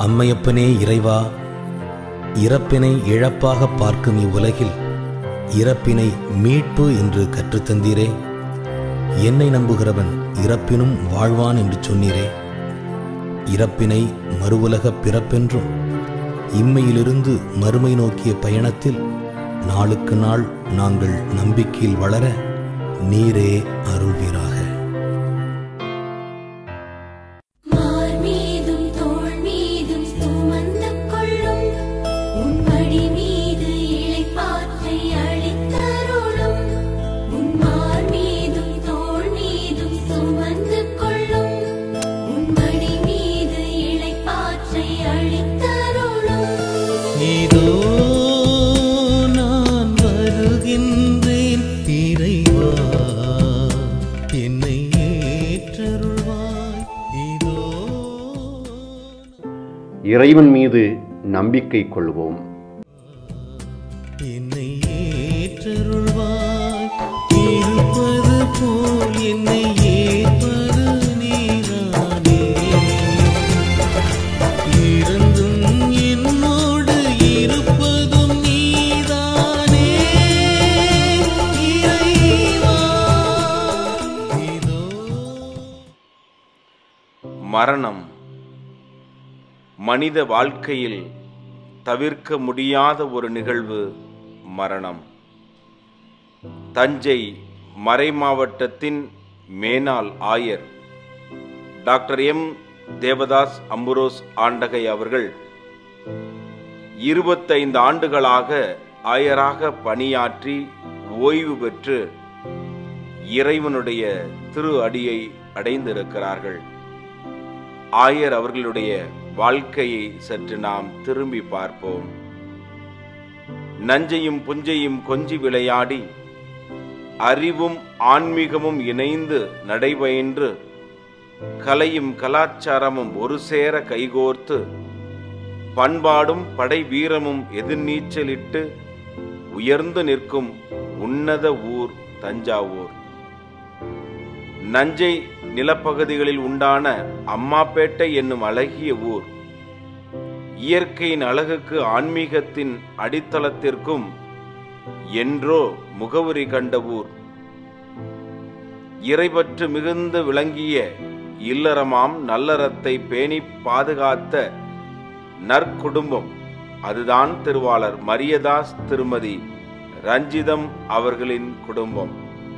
அம்மையப்பனே இறைவா, இறப்பினை இழப்பாக பார்க்கும் இவ்வுலகில் இறப்பினை மீட்பு என்று கற்றுத்தந்தீரே. என்னை நம்புகிறவன் இறப்பினும் வாழ்வான் என்று சொன்னீரே. இறப்பினை மறுவுலக பிறப்பென்றும் இம்மையிலிருந்து மறுமை நோக்கிய பயணத்தில் நாளுக்கு நாள் நாங்கள் நம்பிக்கையில் வளர நீரே அருள்வீராக. இறைவன் மீது நம்பிக்கை கொள்வோம். என்னை ஏற்றருள்வாய், இருப்பது போல் என்னை ஏற்பது நீதானே. இருந்தும் என்னோடு இருப்பதும் நீதானே. இறைவா, இதோ. மரணம் மனித வாழ்க்கையில் தவிர்க்க முடியாத ஒரு நிகழ்வு. மரணம். தஞ்சை மறைமாவட்டத்தின் மேனாள் ஆயர் டாக்டர் எம் தேவதாஸ் அம்புரோஸ் ஆண்டகை அவர்கள் 25 ஆண்டுகளாக ஆயராக பணியாற்றி ஓய்வு பெற்று இறைவனுடைய திரு அடியை அடைந்திருக்கிறார்கள். ஆயர் அவர்களுடைய வாழ்க்கையை சற்று நாம் திரும்பி பார்ப்போம். நஞ்சையும் புஞ்சையும் கொஞ்சி விளையாடி அறிவும் ஆன்மீகமும் இணைந்து நடைபயின்று கலையும் கலாச்சாரமும் ஒரு சேர கைகோர்த்து பண்பாடும் படை வீரமும் எதிர்நீச்சலிட்டு உயர்ந்து நிற்கும் உன்னத ஊர் தஞ்சாவூர். நஞ்சை நிலப்பகுதிகளில் உண்டான அம்மாப்பேட்டை என்னும் அழகிய ஊர் இயற்கையின் அழகுக்கு ஆன்மீகத்தின் அடித்தளத்திற்கும் என்றோ முகவரி கண்ட ஊர். இறைபற்று மிகுந்து விளங்கிய இல்லறமாம் நல்லறத்தை பேணி பாதுகாத்த நற்குடும்பம் அதுதான் திருவாளர் மரியதாஸ் திருமதி ரஞ்சிதம் அவர்களின் குடும்பம்.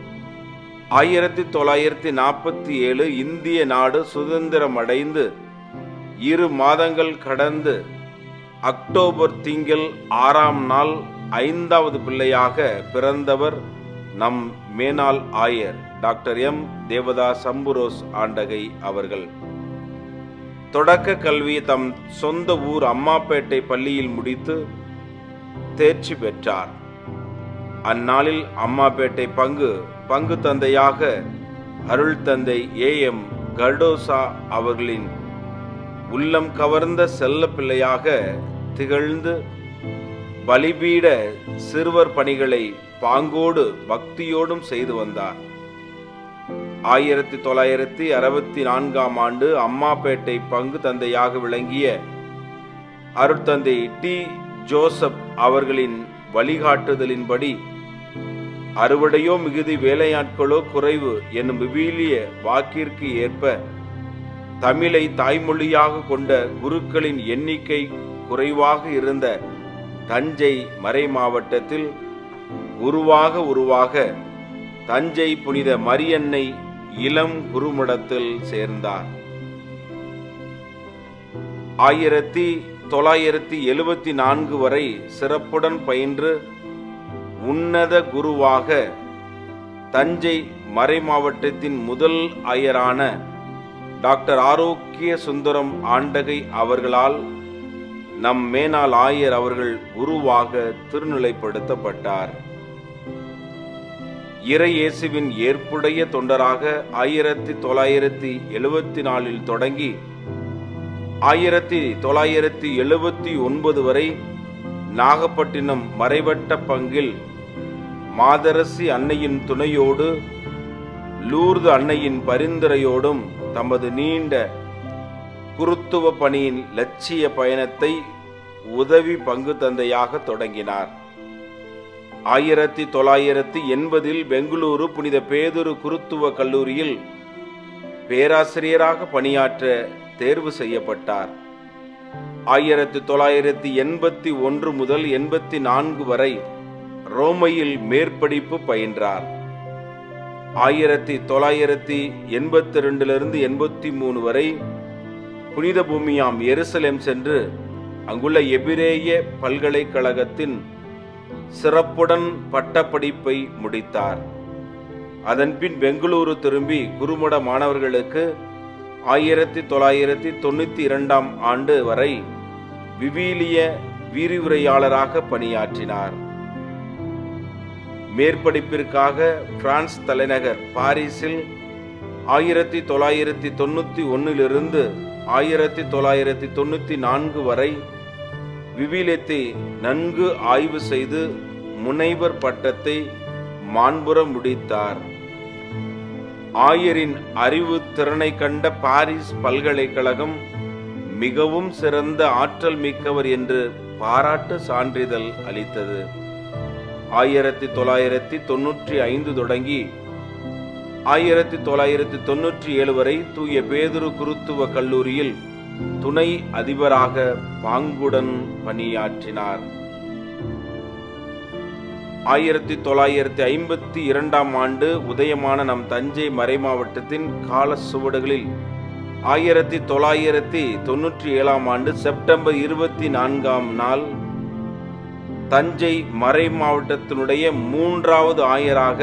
1947 இந்திய நாடு சுதந்திரம் அடைந்து 2 மாதங்கள் கடந்து அக்டோபர் திங்கள் 6ஆம் நாள் 5வது பிள்ளையாக பிறந்தவர் நம் மேனாள் ஆயர் டாக்டர் எம் தேவதாஸ் அம்புரோஸ் ஆண்டகை அவர்கள். தொடக்க கல்வியை தம் சொந்த ஊர் அம்மாப்பேட்டை பள்ளியில் முடித்து தேர்ச்சி பெற்றார். அந்நாளில் அம்மாப்பேட்டை பங்கு தந்தையாக அருள் தந்தை AM கர்டோசா அவர்களின் உள்ளம் கவர்ந்த செல்ல பிள்ளையாக திகழ்ந்து பலிபீட சிறுவர் பணிகளை பாங்கோடு பக்தியோடும் செய்து வந்தார். 1964ஆம் ஆண்டு அம்மாப்பேட்டை பங்கு தந்தையாக விளங்கிய அருட்தந்தை டி ஜோசப் அவர்களின் வழிகாட்டுதலின்படி அறுவடையோ மிகுதி வேலையாட்களோ குறைவு என்னும் விவிலிய வாக்கிற்கு ஏற்ப தமிழை தாய்மொழியாக கொண்ட குருக்களின் எண்ணிக்கை குறைவாக இருந்த தஞ்சை மறை மாவட்டத்தில் உருவாக தஞ்சை புனித மரியன்னை இளம் குருமடத்தில் சேர்ந்தார். 1974 வரை சிறப்புடன் பயின்று உன்னத குருவாக தஞ்சை மறை மாவட்டத்தின் முதல் ஆயரான டாக்டர் ஆரோக்கிய சுந்தரம் ஆண்டகை அவர்களால் நம் மேனாள் ஆயர் அவர்கள் குருவாக திருநிலைப்படுத்தப்பட்டார். இறை இயேசுவின் ஏற்புடைய தொண்டராக 1974 தொடங்கி 1979 வரை நாகப்பட்டினம் மறைவட்ட பங்கில் மாதரசி அன்னையின் துணையோடு லூர்து அன்னையின் பரிந்துரையோடும் தமது நீண்ட குருத்துவ பணியின் லட்சிய பயணத்தை உதவி பங்கு தந்தையாக தொடங்கினார். 1980 பெங்களூரு புனித பேதுரு குருத்துவ கல்லூரியில் பேராசிரியராக பணியாற்ற தேர்வு செய்யப்பட்டார். 1981 முதல் 84 வரை ரோமையில் மேற்படிப்பு பயின்றார். 1982 83 வரை புனித பூமியாம் எருசலேம் சென்று அங்குள்ள எபிரேய பல்கலைக்கழகத்தின் சிறப்புடன் பட்டப்படிப்பை முடித்தார். அதன்பின் பெங்களூரு திரும்பி குருமட மாணவர்களுக்கு 1992 ஆண்டு வரை விவிலிய விரிவுரையாளராக பணியாற்றினார். மேற்படிப்பிற்காக பிரான்ஸ் தலைநகர் பாரிஸில் 1991 1994 வரை விவிலியத்தை நன்கு ஆய்வு செய்து முனைவர் பட்டத்தை மாண்புற முடித்தார். ஆயரின் அறிவு திறனை கண்ட பாரிஸ் பல்கலைக்கழகம் மிகவும் சிறந்த ஆற்றல் மிக்கவர் என்று பாராட்டு சான்றிதழ் அளித்தது. 1995 தொடங்கி 1997 வரை தூய பேதுரு குருத்துவ கல்லூரியில் துணை அதிபராக பாங்குடன் பணியாற்றினார். 1952 ஆண்டு உதயமான நம் தஞ்சை மறைமாவட்டத்தின் கால சுவடுகளில் 1997 ஆண்டு செப்டம்பர் 24 நாள் தஞ்சை மறை மாவட்டத்தினுடைய 3வது ஆயராக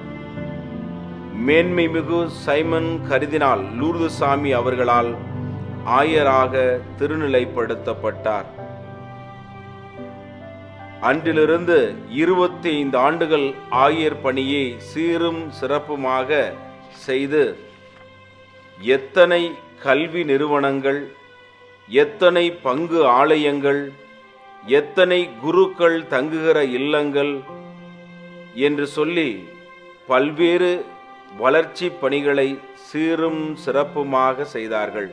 மேன்மைமிகு சைமன் கர்தினால் லூர்துசாமி அவர்களால் ஆயராக திருநிலைப்படுத்தப்பட்டார். அன்றிலிருந்து 25 ஆண்டுகள் ஆயர் பணியை சீரும் சிறப்புமாக செய்து எத்தனை கல்வி நிறுவனங்கள், எத்தனை பங்கு ஆலயங்கள், எத்தனை குருக்கள் தங்குகிற இல்லங்கள் என்று சொல்லி பல்வேறு வளர்ச்சி பணிகளை சீரும் சிறப்புமாக செய்தார்கள்.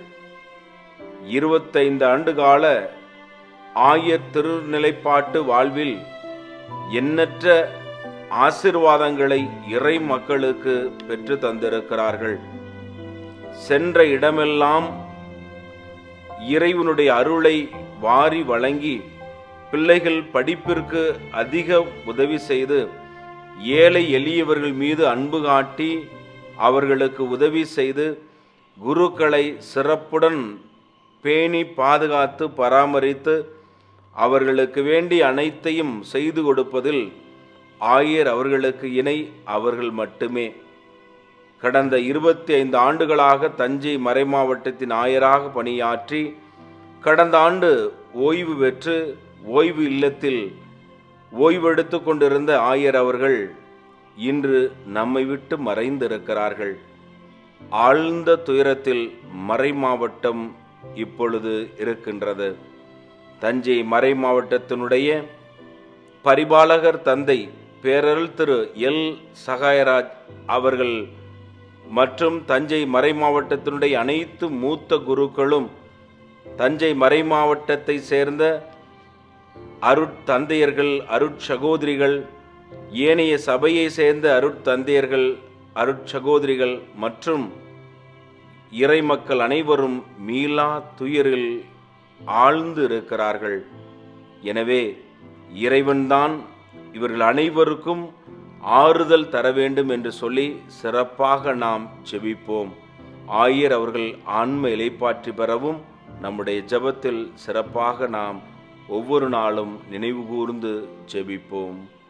25 ஆண்டுகால ஆயர் திருநிலைப்பாட்டு வாழ்வில் எண்ணற்ற ஆசீர்வாதங்களை இறை மக்களுக்கு பெற்று தந்திருக்கிறார்கள். சென்ற இடமெல்லாம் இறைவனுடைய அருளை வாரி வழங்கி பிள்ளைகள் படிப்பிற்கு அதிக உதவி செய்து ஏழை எளியவர்கள் மீது அன்பு காட்டி அவர்களுக்கு உதவி செய்து குருக்களை சிறப்புடன் பேணி பாதுகாத்து பராமரித்து அவர்களுக்கு வேண்டிய அனைத்தையும் செய்து கொடுப்பதில் ஆயர் அவர்களுக்கு இணை அவர்கள் மட்டுமே. கடந்த 25 ஆண்டுகளாக தஞ்சை மறைமாவட்டத்தின் ஆயராக பணியாற்றி கடந்த ஆண்டு ஓய்வு பெற்று ஓய்வு இல்லத்தில் ஓய்வெடுத்து கொண்டிருந்த ஆயர் அவர்கள் இன்று நம்மை விட்டு மறைந்திருக்கிறார்கள். ஆழ்ந்த துயரத்தில் மறைமாவட்டம் இப்பொழுது இருக்கின்றது. தஞ்சை மறை மாவட்டத்தினுடைய பரிபாலகர் தந்தை பேரருள் திரு எல் சகாயராஜ் அவர்கள் மற்றும் தஞ்சை மறை மாவட்டத்தினுடைய அனைத்து மூத்த குருக்களும், தஞ்சை மறை மாவட்டத்தை சேர்ந்த அருட்தந்தையர்கள், அருட்சகோதரிகள், ஏனைய சபையை சேர்ந்த அருட்தந்தையர்கள், அருட்சகோதரிகள் மற்றும் இறைமக்கள் அனைவரும் மீளா துயரில் ஆழ்ந்து இருக்கிறார்கள். எனவே இறைவன்தான் இவர்கள் அனைவருக்கும் ஆறுதல் தர வேண்டும் என்று சொல்லி சிறப்பாக நாம் ஜெபிப்போம். ஆயர் அவர்கள் ஆன்ம இளைப்பாற்றி பெறவும் நம்முடைய ஜெபத்தில் சிறப்பாக நாம் ஒவ்வொரு நாளும் நினைவு கூர்ந்து ஜெபிப்போம்.